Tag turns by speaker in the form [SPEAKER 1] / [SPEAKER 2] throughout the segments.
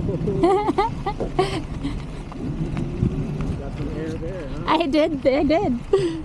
[SPEAKER 1] Got some air there, huh?
[SPEAKER 2] I did.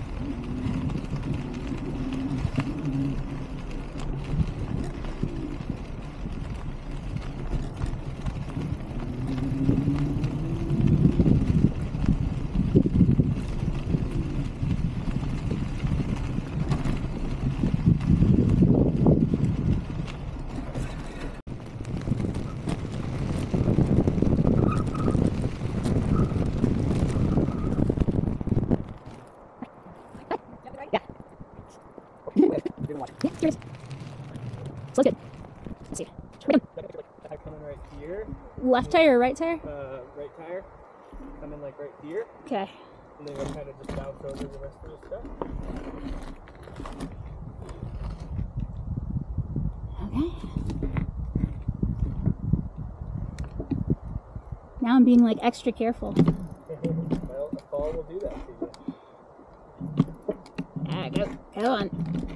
[SPEAKER 2] Yeah, cheers. Smells good. Let's see.
[SPEAKER 1] I come in right here.
[SPEAKER 2] Left tire or right tire?
[SPEAKER 1] Right tire. Come in like right here.
[SPEAKER 2] Okay.
[SPEAKER 1] And then I kind of just bounce over the rest of the stuff.
[SPEAKER 2] Okay. Now I'm being like extra careful.
[SPEAKER 1] Well, a fall will do that to you.
[SPEAKER 2] Yeah, go on.